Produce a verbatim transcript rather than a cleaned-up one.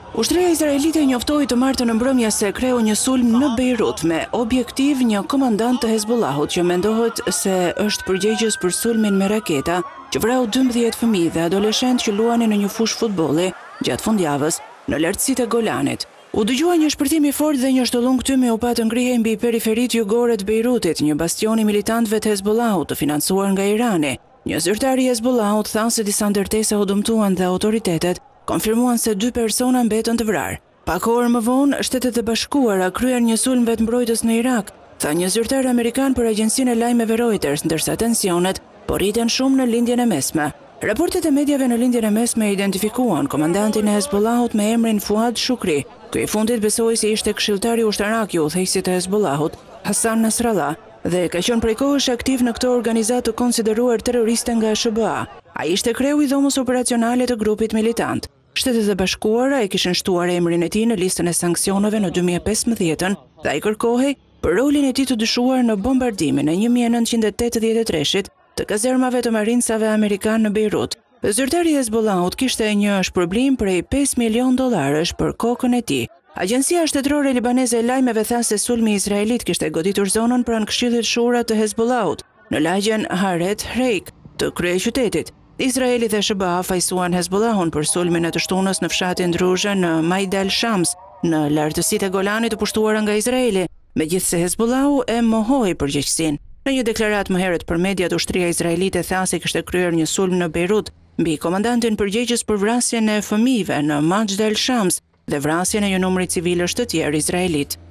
Ushtria izraelite njoftoi të martën e mbrëmjes se kreu një sulm në Beirut me objektiv një komandant të Hezbollahut që mendohet se është përgjegjës për sulmin me raketa që vrau dymbëdhjetë fëmijë dhe adoleshentë që luanin në një fushë futbolli gjatë fundjavës në lartësitë e Golanit. U dëgjua një shpërthim i fortë dhe një shtollum këtyme u pa të ngrihej mbi periferitë jugore të Beirutit, një bastion i militantëve të Hezbollahut të financuar nga Irani. Një zyrtar i Hezbollahut tha se disa ndërtesa u dëmtuan dhe autoritetet konfirmuan se dy persona mbetën të vrarë. Pak orë më vonë, Shtetet e Bashkuara kryen një sulm vetëmbrojtës në Irak, tha një zyrtar amerikan për agjencinë e lajmeve Reuters, ndërsa tensionet po rriten shumë në lindjen e mesme. Raportet e medjave në lindjen e mesme identifikuan komandantin e Hezbollahut me emrin Fuad Shukri. Ky i fundit besoi se ishte këshilltari ushtarak i udhëheqësit të Hezbollahut, Hassan Nasrallah, dhe ka qenë prej kohësh aktiv në këtë organizatë të konsideruar terroriste nga S B A. Ai ishte kreu i dhomës operacionale të grupit militant. Shtetet e Bashkuara e kishin shtuar emrin e tij në listën e sanksioneve në dy mijë e pesëmbëdhjetë dhe ai kërkohej për rolin e tij të dyshuar në bombardimin e një mijë e nëntëqind e tetëdhjetë e treshit të kazermave të marinsave amerikan në Beirut. Zyrtari i Hezbollahut kishte një shpërblim prej pesë milion dollarësh për kokën e tij. Agjencia shtetërore libaneze e lajmeve tha se sulmi izraelit kishte goditur zonën pranë Këshillit Shura të Hezbollahut në lagjen Haret Reik të kryeqytetit. Izraeli dhe S B A fajsuan Hezbollahun për sulmin e të shtunës në fshatin Druzhe në Majdal Shams, në lartësitë e Golanit të pushtuara nga Izraeli, megjithse Hezbollahu e mohoi përgjegjësinë. Në një deklaratë më herët për mediat, ushtria izraelite tha se kishte kryer një sulm në Beirut mbi komandantin përgjegjës për vrasjen e fëmijëve në Majdal Shams dhe vrasjen e një numri civilësh të tjerë izraelit.